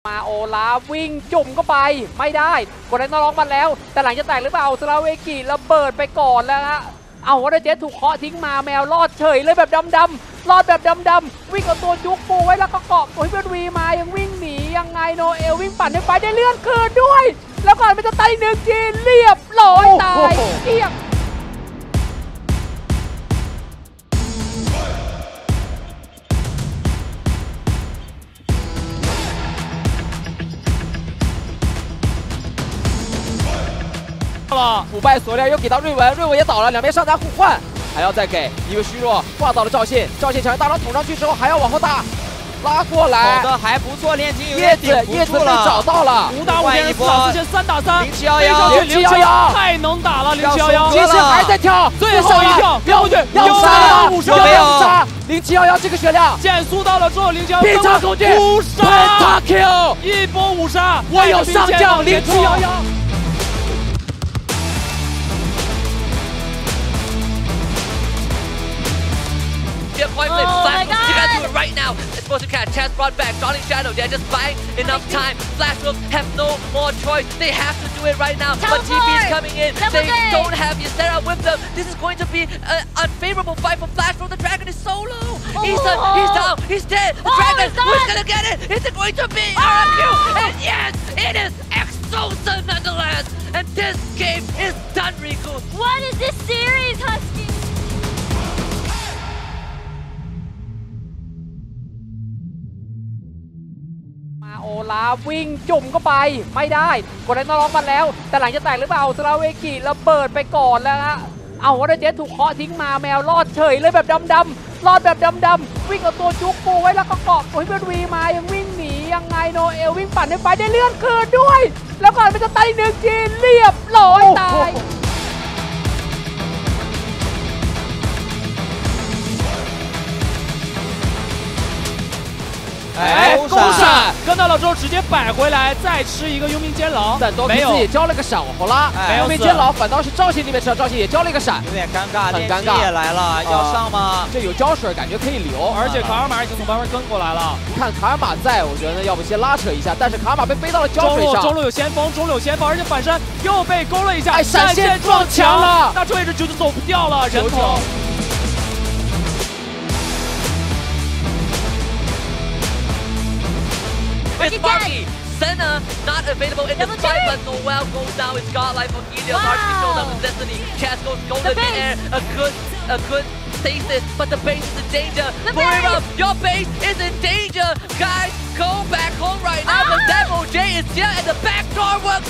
มาโอลาวิ่งจุ่มเข้าไปไม่ได้กดแรงน้องมาแล้วแต่หลังจะแตกหรือเปล่าสลาเวกิระเบิดไปก่อนแล้วฮะเอาวอเตอร์เจ็ตถูกเคาะทิ้งมาแมวรอดเฉยเลยแบบดำๆรอดแบบดำๆวิ่งเอาตัวจุกปูไว้แล้วก็เกาะตัวฮิปเปอร์วีมายังวิ่งหนียังไงโนเอลวิ่งปั่นให้ไฟได้เลื่อนคืนด้วยแล้วก่อนมันจะตายหนึ่งทีเรียบร้อยตายเกลี้ยง了，腐败锁链又给到瑞文，瑞文也倒了，两边上单互换，还要再给一个虚弱挂倒了赵信，赵信抢大招捅上去之后还要往后打，拉过来， 跑的还不错，炼金有叶点子被找到了 ，5打5点4之前3打3， 0711 太能打了，0711， 金星还在跳， 最后一跳飙过去， 要杀了， 要杀，0711这个血量， 减速到了之后，0711 必杀攻击 5杀 ，kill， 一波5杀， 我有上将0711。 Point flip, flash, you gotta do it right now. It's supposed to catch. Chaz brought back. Darling Shadow, they're just buying enough time. Flash Wolves have no more choice. They have to do it right now. But TP is coming in. They don't have Ysera with them. This is going to be an unfavorable fight for Flash Wolves. The dragon is so low. He's down. He's dead. The dragon, who's gonna get it? Is it going to be RQ? And yes, it is Exosa nonetheless. And this game is done, Riku. What is this series, Husky? โอลาวิ่งจุ่มเข้าไปไม่ได้กดแรงน้องมาแล้วแต่หลังจะแตกหรือเปล่าสลาเวกิระเบิดไปก่อนแล้วฮะเอาวอเตอร์เจ็ตถูกเคาะทิ้งมาแมวรอดเฉยเลยแบบดำๆรอดแบบดำๆวิ่งเอาตัวจุกปูไว้แล้วก็เกาะตัวฮิปเปอร์วีมายังวิ่งหนียังไงโนเอลวิ่งปั่นให้ไฟได้เลื่อนคืนด้วยแล้วก่อนมันจะตายหนึ่งทีเรียบร้อยตาย哎，勾闪跟到了之后直接摆回来，再吃一个幽冥监牢， 但多皮自己交了个闪，往后拉，幽冥监牢反倒是赵信这边吃了，赵信也交了一个闪， 有点尴尬， 很尴尬也来了，要上吗？ 这有胶水，感觉可以留， 而且卡尔玛已经从旁边跟过来了。 你看卡尔玛在，我觉得要不先拉扯一下，但是卡尔玛被背到了胶水上， 中路有先锋，中路有先锋，而且反身又被勾了一下， 闪现撞墙了， 那这位置就走不掉了，人头。 It's Marky. Senna not available in the fight, but Noel goes down with Godlife for Helios. Archie shows up with Destiny. Chaz goes golden in the air. A good stasis, but the base is in danger. Buriram, your base is in danger. Guys, go back home right now. The Demo J is here and the backdoor works